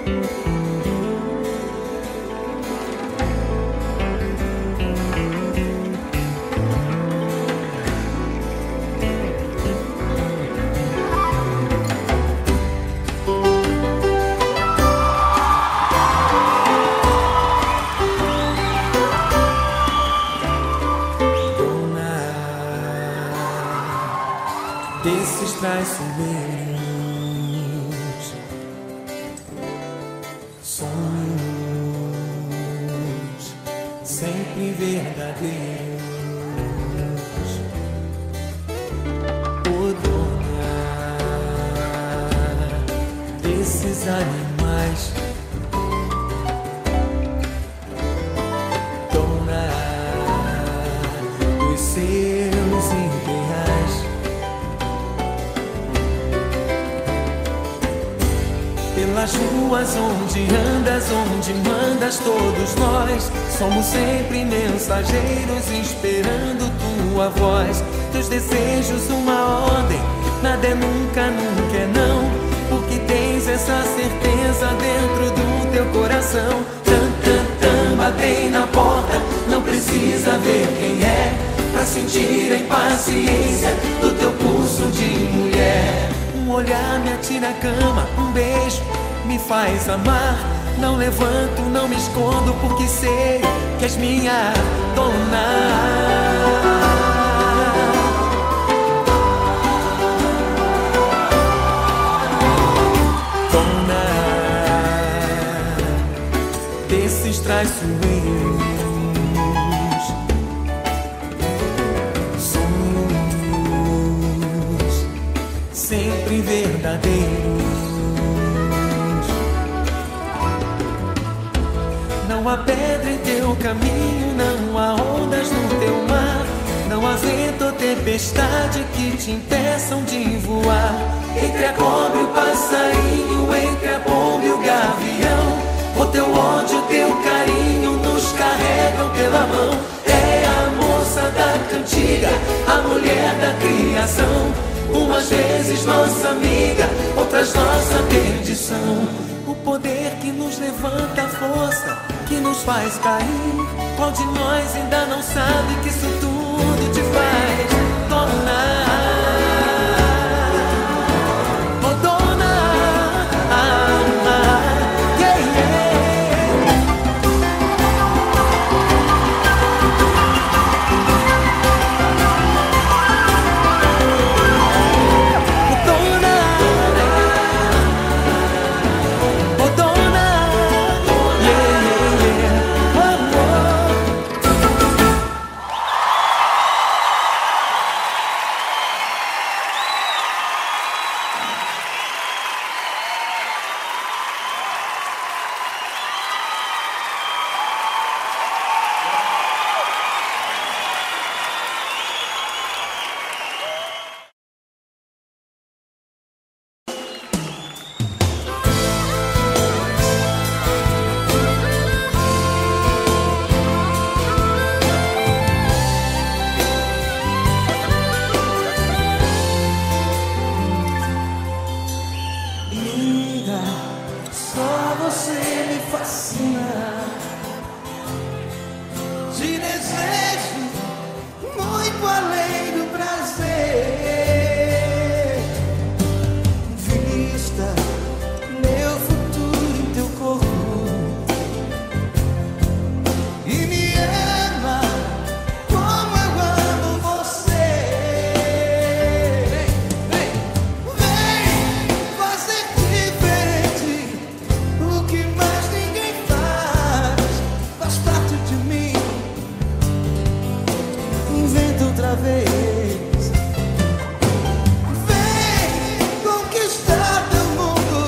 Desses traiçoeiros, sonhos sempre verdadeiros. Ô dona desses animais, dona dos seus ideais. Pelas ruas onde andas, onde mandas, todos nós somos sempre mensageiros esperando tua voz. Teus desejos uma ordem, nada é nunca, nunca é não, porque tens essa certeza dentro do teu coração. Tan, tan, tan, batem na porta, não precisa ver quem é, pra sentir a impaciência do teu pulso de mulher. Um olhar me atira a cama, um beijo me faz amar. Não levanto, não me escondo, porque sei que és minha dona. Dona desses traiçoeiros, sempre verdadeiros. Não há pedra em teu caminho, não há ondas no teu mar, não há vento ou tempestade que te impeçam de voar. Entre a cobra e o passarinho, entre a pomba e o gavião, o teu ódio, o teu carinho nos carregam pela mão. É a moça da cantiga, a mulher da criação, umas vezes nossa amiga, outras nossa perdição. O poder que nos levanta, a força que nos faz cair. Qual de nós ainda não sabe que isso tudo te faz tornar? Oh, dona, yeah, yeah. Vem conquistar teu mundo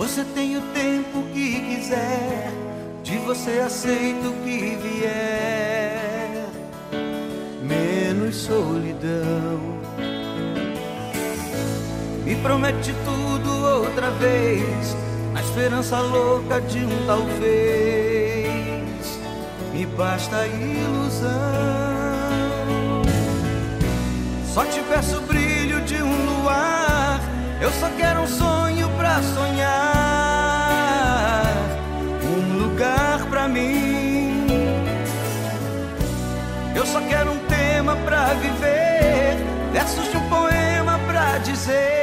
você tem o tempo que quiser, de você aceito o que vier, menos solidão. Me promete tudo outra vez, na esperança louca de um talvez, me basta a ilusão. Só te peço o brilho de um luar, eu só quero um sonho pra sonhar, um lugar pra mim. Eu só quero um tema pra viver, versos de um poema pra dizer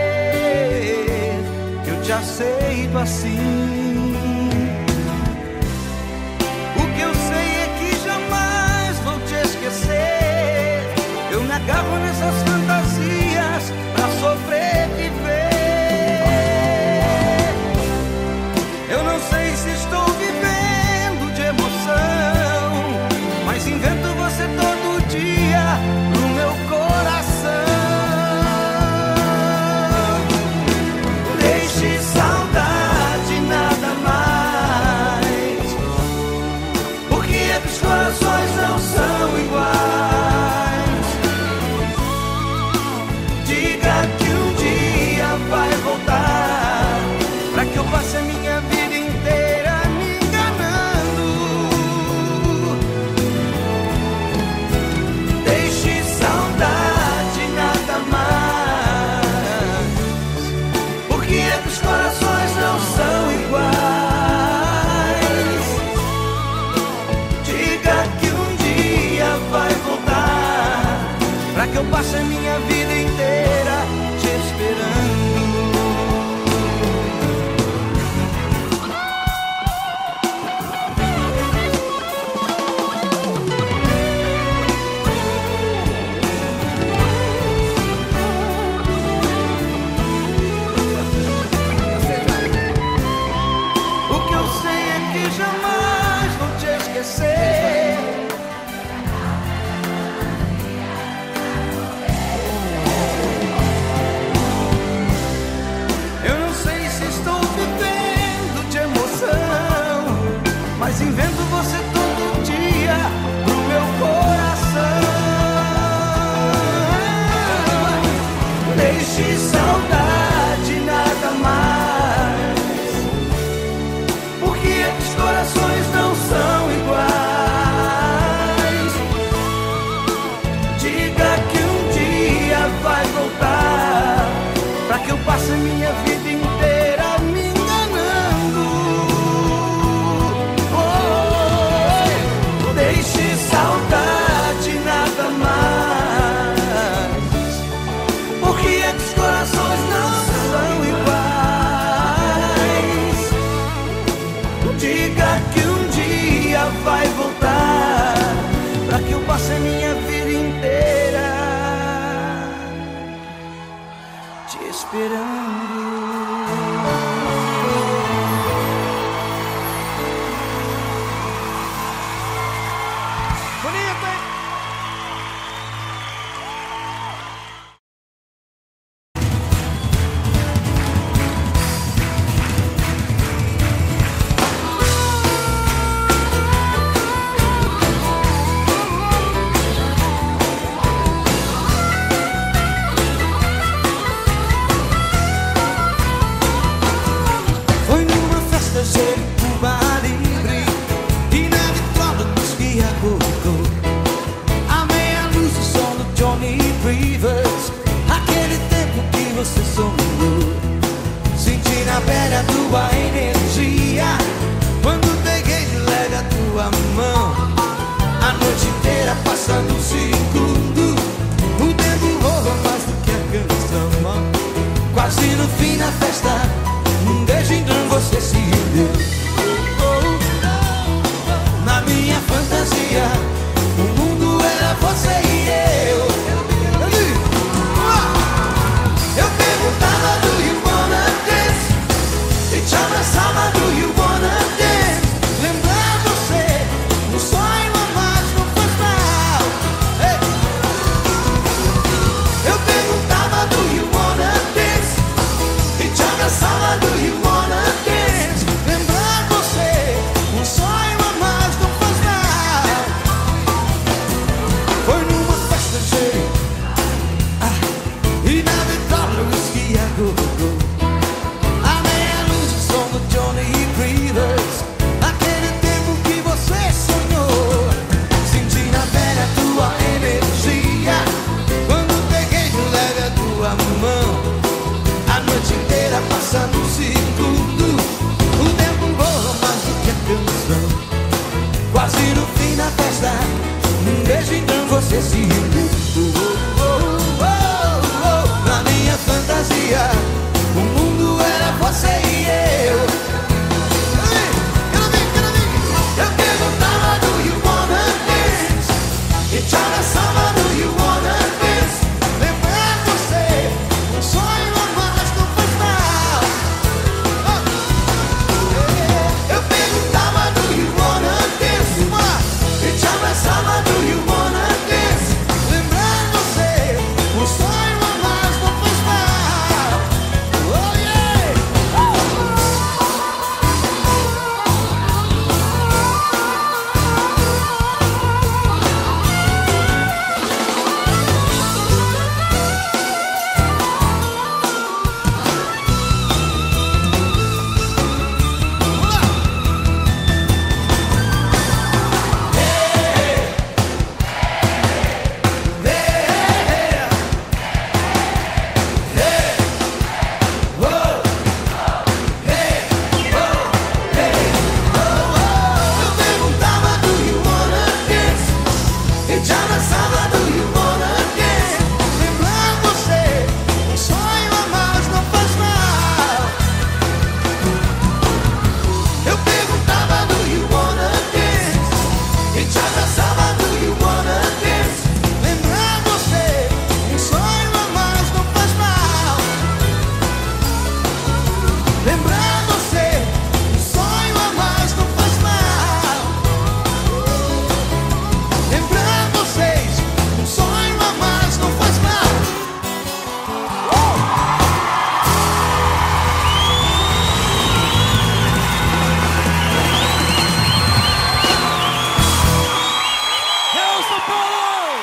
que eu te aceito assim. O que eu sei é que jamais vou te esquecer, eu me agarro nessas fantasias pra sobreviver. Eu não sei se estou vivendo de emoção, mas invento você todo dia no meu coração. Deixe saudade nada mais, porque é que os corações não são iguais. Diga que um dia vai voltar, pra que eu passe a minha vida inteira me enganando. Deixe saudade nada mais, porque é que os corações não são iguais. Diga que um dia vai voltar, pra que eu passe a minha vida inteira te esperando. O que eu sei é que jamais vou te esquecer. Eu não sei se estou vivendo de emoção, mas invento você todo dia pro meu coração. Deixe saudade nada mais, porque é que os corações não são iguais. Diga que um dia vai voltar, pra que eu passe a minha vida inteira me enganando. Oh, deixe saudade nada mais, porque é que os corações não são iguais. Diga que um dia vai voltar, pra que eu passe a minha vida inteira te esperando. Bonito, hein? Foi numa festa cheia de Cuba Libre, e na vitrola diz que acordou. A meia luz do som do Johnny Rivers, aquele tempo que você sonhou. Senti na pele a tua energia, quando peguei de leve a tua mão. A noite inteira passa num segundo, o tempo voa mais do que a canção. Quase no fim da festa, um beijo então você se deu. Na minha fantasia, o mundo era você e eu. Eu perguntava, do you wanna dance? E te abraçava, do you wanna dance? Lembrar você, um sonho a mais não faz mal. Hey. Eu perguntava, do you wanna dance? E te abraçava. A meia luz, o som do Johnny Rivers, aquele tempo que você sonhou. Senti na pele a tua energia quando peguei de leve a tua mão. A noite inteira passa num segundo, o tempo voa mais do que a canção. Quase no fim da festa, um beijo então você se rendeu. Na minha fantasia, o mundo era você e eu. Eu perguntava, do you wanna dance? E China Summer, do you wanna dance? Lembrar você, um sonho a mais não faz mal. Eu perguntava, do you wanna dance? E China Summer, do you wanna dance? Lembrar você, um sonho a mais não faz mal. Oh yeah! Eu perguntava, do you wanna dance? E China Summer, do you wanna dance? Lembrar você, um sonho a mais não faz mal. Eu perguntava, do you wanna dance? E China Summer, do you wanna dance? Lembrar você, um sonho a mais não faz mal. Lembrar você, um sonho a mais não faz mal. Lembrar vocês, um sonho a mais não faz mal. Eu São Paulo!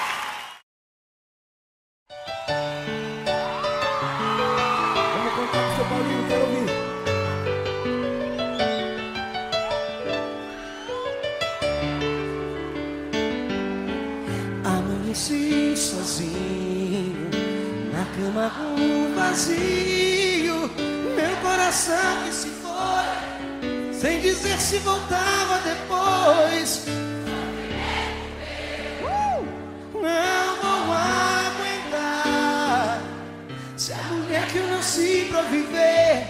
Vamos cantar com seu Paulinho, quero ouvir. Amanheci sozinho na cama com vazio, meu coração que se foi sem dizer se voltava depois. Não vou aguentar se a mulher que eu nasci pra viver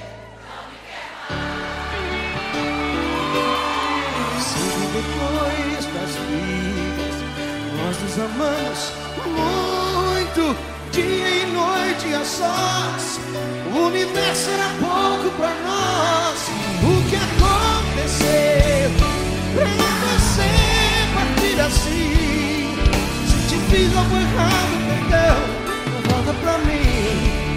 sempre depois das brigas nós nos amamos muito, dia e noite a sós. O universo era pouco pra nós. O que aconteceu pra você partir assim? Se te fiz algo errado, perdão, volta pra mim.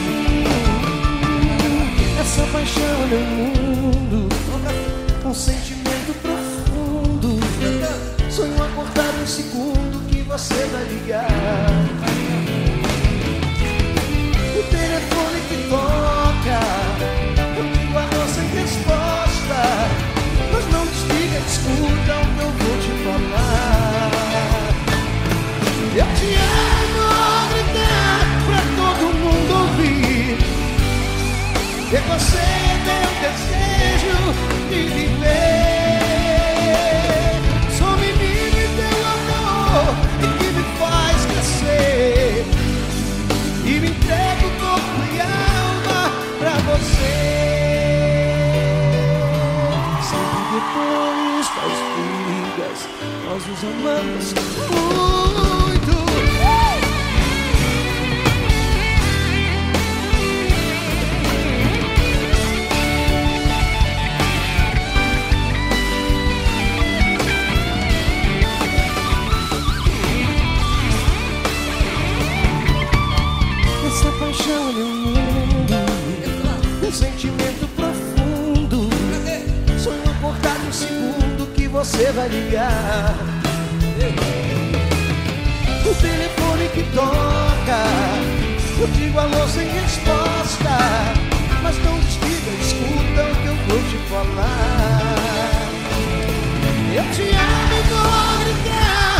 Essa paixão é meu mundo, um sentimento profundo. Sonho acordar no segundo que você vai ligar. O telefone que toca, amigo, a nossa resposta. Mas não desliga, escuta o que eu vou te falar. Eu te amo, vou gritar pra todo mundo ouvir que você é meu desejo de viver. Sou menino e teu amor, e que me faz crescer, e me entrego corpo e alma pra você. Sempre depois das brigas nós nos amamos muito. Essa paixão é meu mundo, um sentimento profundo. Sonho acordar no segundo que você vai ligar. O telefone que toca, Eu digo alô sem resposta, mas não desliga, escuta o que eu vou te falar. Eu te amo e vou gritar,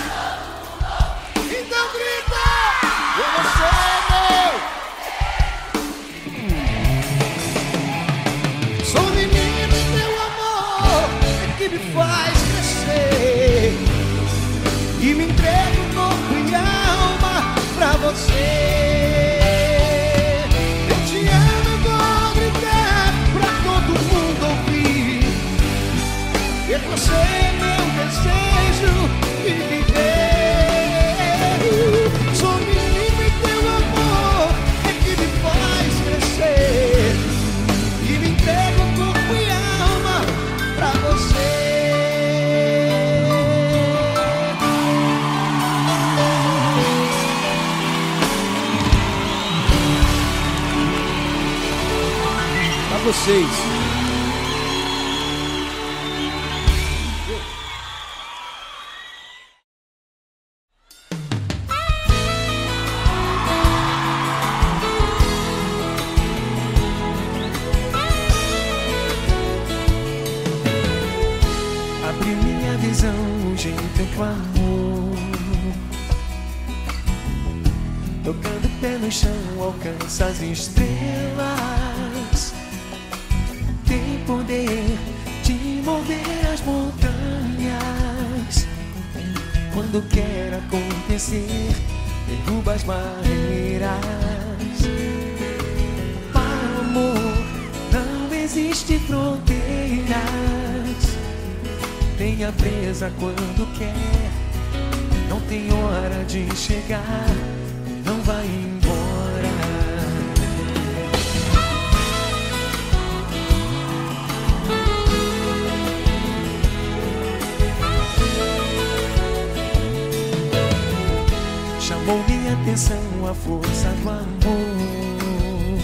então grita, você é meu. Sou menino e teu amor é que me faz crescer, e me entrego corpo e alma pra você. Eu te amo e vou gritar pra todo mundo ouvir, que você é meu desejo de viver. Sou menino e teu amor é que me faz crescer, e me entrego corpo e alma pra você. Pra vocês. Abre minha visão, o jeito do amor, tocando o pé no chão, alcança as estrelas. Tem poder de mover as montanhas. Quando quer acontecer, derruba as barreiras. Para o amor não existe fronteiras. Tenha presa quando quer, não tem hora de chegar, não vai embora. Chamou minha atenção a força do amor.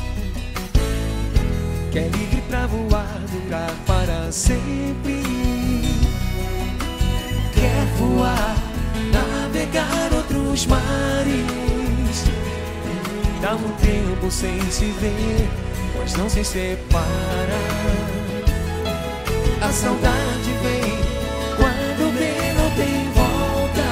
Quer livre pra voar, durar para sempre. Quer voar, navegar outros mares. Dá um tempo sem se ver, mas não se separa. A saudade vem, quando vem não tem volta.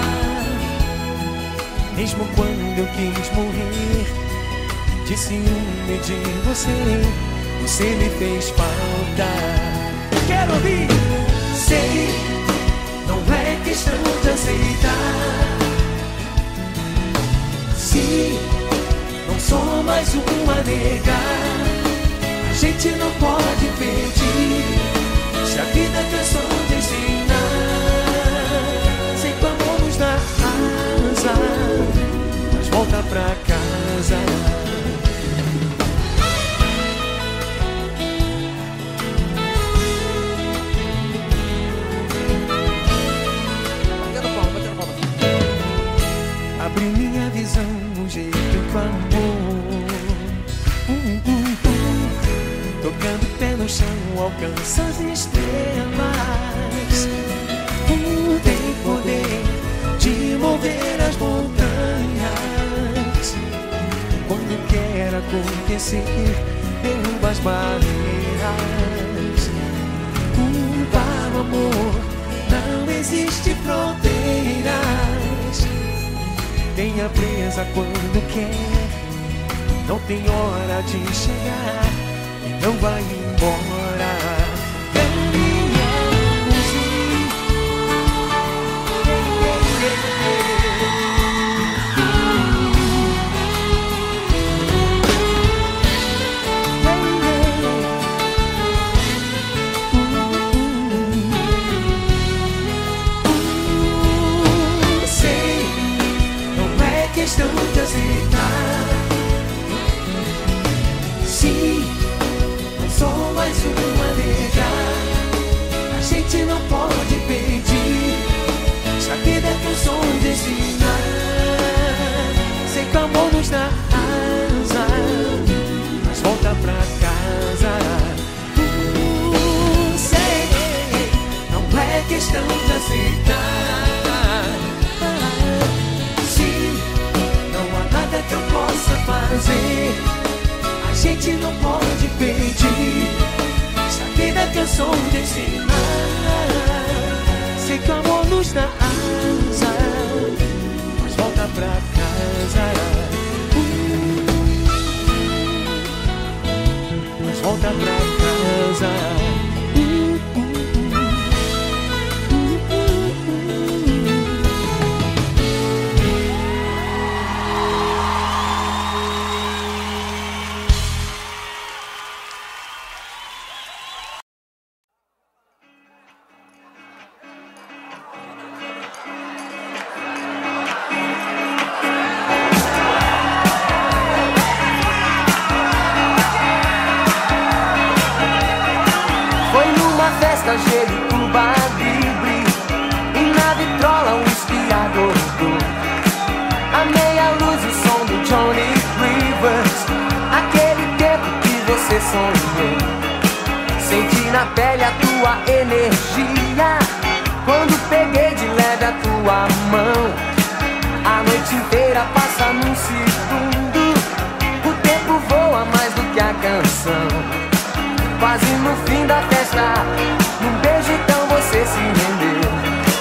Mesmo quando eu quis morrer de ciúme de você, você me fez falta. Quero ouvir, sei, não é questão de aceitar. Se não sou mais um a negar, a gente não pode pedir. Se a vida cansou de ensinar, sem que o amor nos dá asa, mas volta pra casa. Abriu minha visão, um jeito do amor. Tocando o pé no chão, alcança as estrelas. Tem poder de mover as montanhas. Quando quer acontecer, derruba as barreiras. Para o amor não existe fronteiras. Tenha presa quando quer, não tem hora de chegar e não vai embora. Sei, não é questão de aceitar. Sim, não sou mais um gente não pode pedir. Se a vida tem o som de ensinar, sei que o amor nos dá asa, mas volta pra casa. Mas volta pra casa. Gelo, Cuba Libre e na vitrola um esquiador. A meia luz, o som do Johnny Rivers, aquele tempo que você sonhou. Senti na pele a tua energia quando peguei de leve a tua mão. A noite inteira passa num segundo, o tempo voa mais do que a canção. Quase no fim da festa, num beijo então você se rendeu.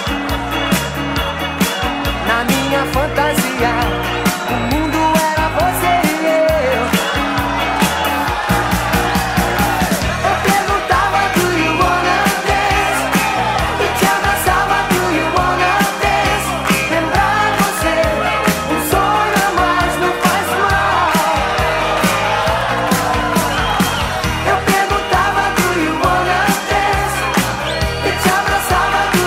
Na minha fantasia, o mundo era você e eu. Eu perguntava, do you wanna dance? E te abraçava, do you wanna dance? Lembrar você, um sonho a mais não faz mal. Eu perguntava, do you wanna dance? E te abraçava, do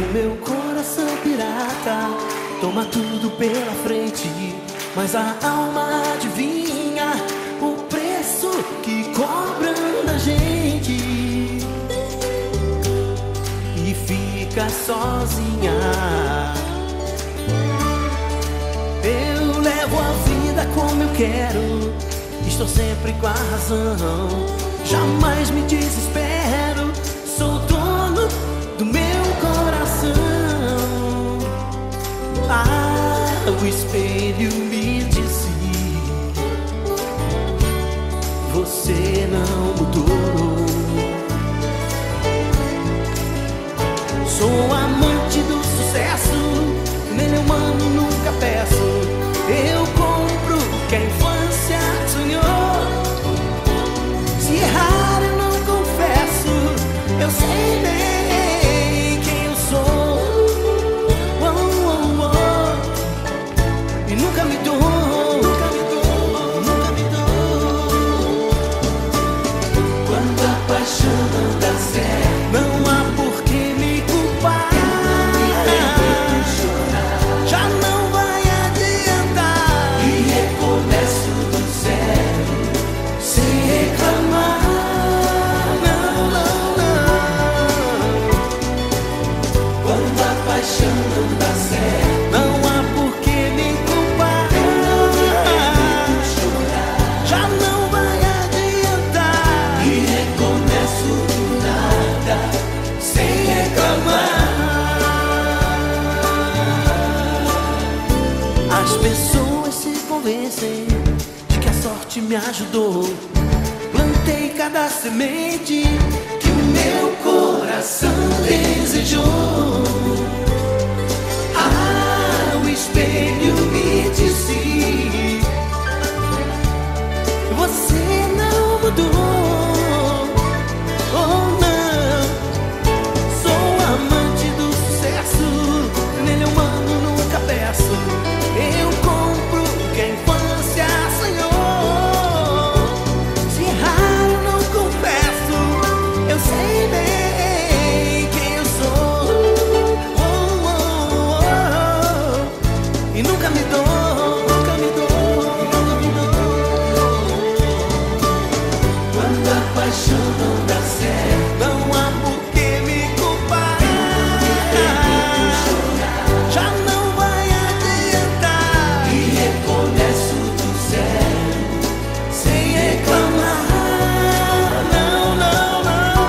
meu coração pirata toma tudo pela frente, mas a alma adivinha o preço que cobram da gente e fica sozinha. Eu levo a vida como eu quero, estou sempre com a razão, jamais me desespero, sou dono do meu coração. Ah, o espelho me disse: você não mudou. Sou amante do sucesso, nele humano nunca peço. Eu compro o que a infância sonhou. Se errar eu não confesso, eu sei bem quem eu sou. E nunca me dou, nunca me dou, nunca me dou. Quando a paixão não dá certo, não há por que me culpar. Já não vai adiantar, e recomeço do zero, sem reclamar. Não, não, não. Quando a paixão não dá certo, não há por que me culpar. Já não vai adiantar, e recomeço do nada, sem reclamar. As pessoas se convencem de que a sorte me ajudou. Plantei cada semente que o meu coração desejou. Ah, o espelho me disse: você não mudou. Oh não, sou amante do sucesso, nele humano nunca peço. Eu compro o que a infância sonhou. Se errar eu não confesso, eu sei bem quem eu sou. E nunca me dou, nunca me dou, nunca me dou. Quando a paixão não dá certo, não há por que me culpar. Já não vai adiantar, e recomeço do zero, sem reclamar. Não, não, não,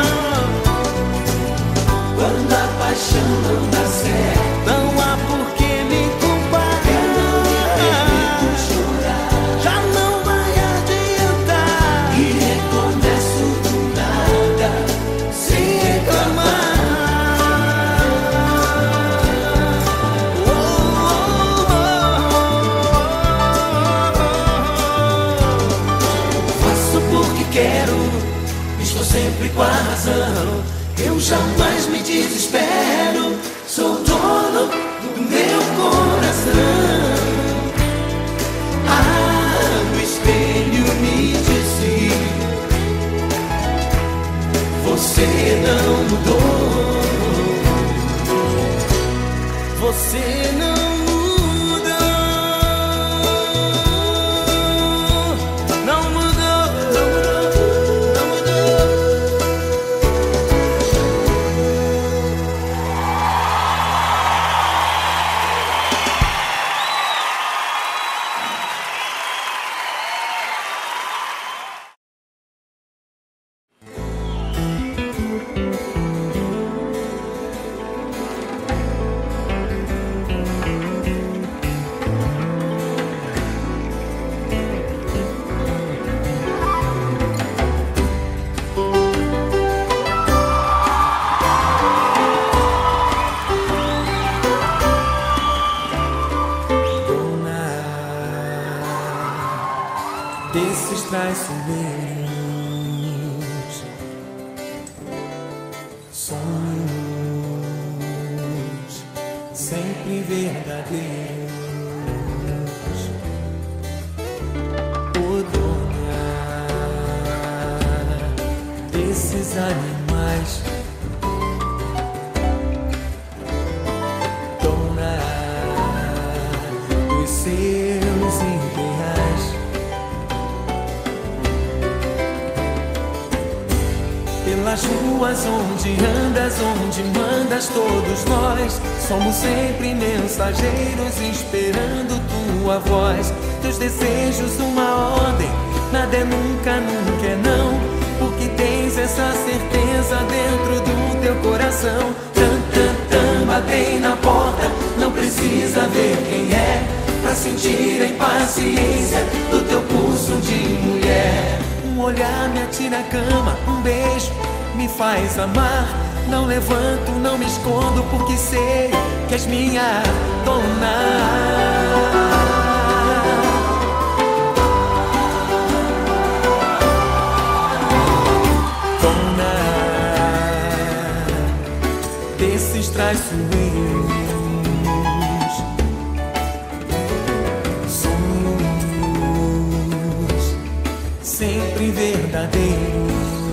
não. Quando a paixão não dá certo, não há por que me culpar. Já não vai adiantar, e recomeço do nada, sem reclamar. Faço porque quero, estou sempre com a razão, eu jamais me desespero, sou dono do meu coração. Ah, o espelho me disse: você não mudou. Você não mudou. Não mudou, não mudou, não mudou. Desses traiçoeiros, sonhos sempre verdadeiros, ô dona desses animais ruas onde andas, onde mandas, todos nós somos sempre mensageiros esperando tua voz. Teus desejos uma ordem, nada é nunca, nunca é não, porque tens essa certeza dentro do teu coração. Tan, tan, tan, batem na porta, não precisa ver quem é, pra sentir a impaciência do teu pulso de mulher. Um olhar me atira a cama, um beijo me faz amar. Não levanto, não me escondo, porque sei que és minha dona. Desses traiçoeiros, sonhos sempre verdadeiros.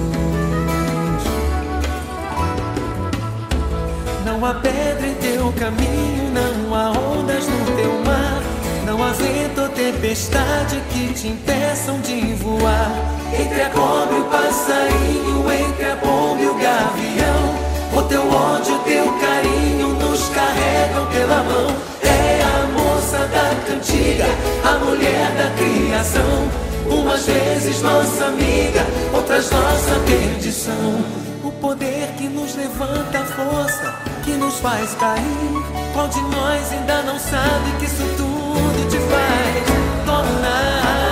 Não há pedra em teu caminho, não há ondas no teu mar, não há vento ou tempestade que te impeçam de voar. Entre a cobra e o passarinho, entre a pomba e o gavião, o teu ódio, o teu carinho nos carregam pela mão. É a moça da cantiga, a mulher da criação, umas vezes nossa amiga, outras nossa perdição. O poder que nos levanta, a força que nos faz cair. Qual de nós ainda não sabe que isso tudo te faz tornar?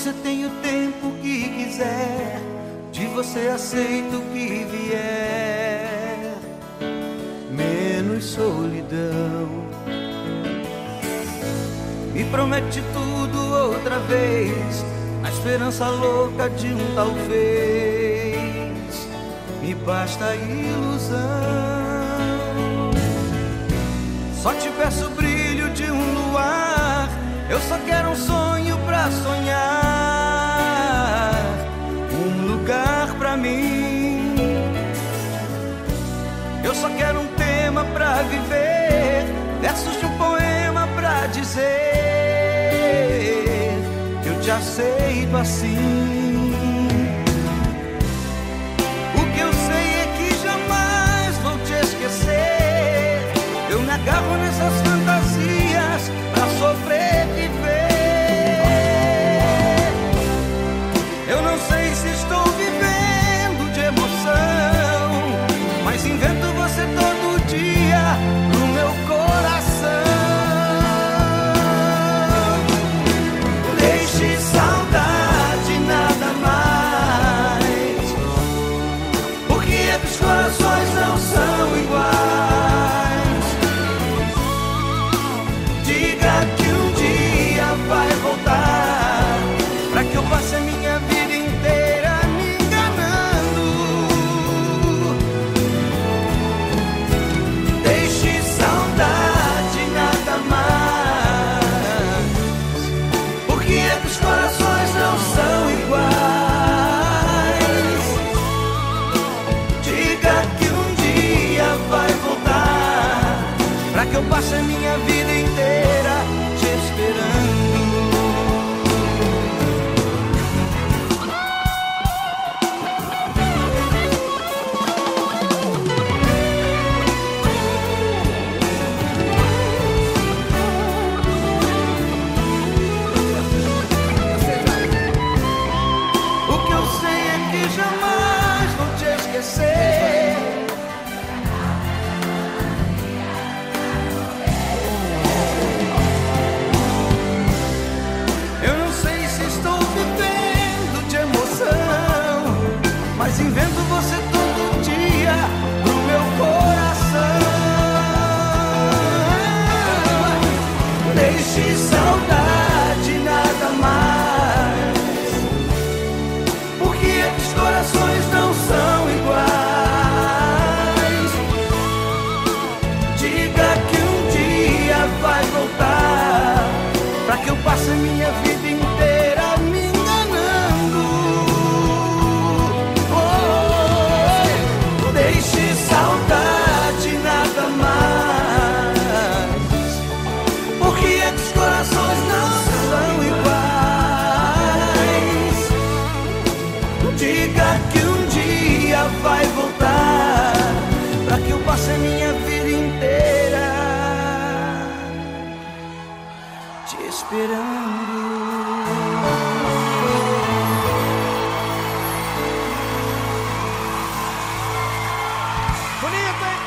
você tem o tempo que quiser, de você aceito o que vier, menos solidão. Me promete tudo outra vez, na esperança louca de um talvez, me basta a ilusão. Só te peço o brilho de um luar, eu só quero um sonho pra sonhar, um lugar pra mim. Eu só quero um tema pra viver, versos de um poema pra dizer que eu te aceito assim. O que eu sei é que jamais vou te esquecer, eu me agarro nessas fantasias pra sobreviver. Eu não sei se estou vivendo de emoção, mas invento você todo dia no meu coração. Deixe saudade nada mais, porque é que os corações não são iguais. Diga que um dia vai voltar, pra que eu passe a minha vida inteira me enganando. Deixe saudade nada mais, porque é que os corações não são iguais. Diga que um dia vai voltar, pra que eu passe a minha vida inteira te esperando. O que eu sei é que jamais vou te esquecer. Eu não sei se estou vivendo de emoção, mas invento você todo dia no meu coração. Deixe saudade nada mais, porque é que os corações não são iguais. Diga que um dia vai voltar, pra que eu passe a minha vida inteira me enganando. Oh, deixe saudade nada mais, porque é que os corações não são iguais. Diga que um dia vai voltar, pra que eu passe a minha vida inteira te esperando. Bonito, hein?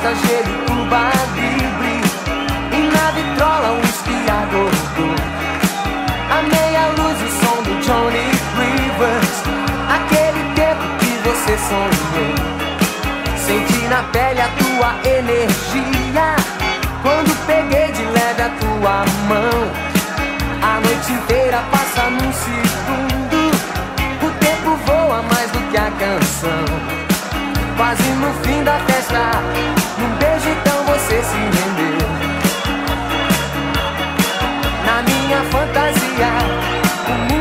festa, gelo, Cuba Libre. E na vitrola um esquiador. A meia luz, o som do Johnny Rivers. Aquele tempo que você sonhou. Senti na pele a tua energia quando peguei de leve a tua mão. A noite inteira passa num segundo. O tempo voa mais do que a canção. Quase no fim da festa, num beijo então você se rendeu. Na minha fantasia, o mundo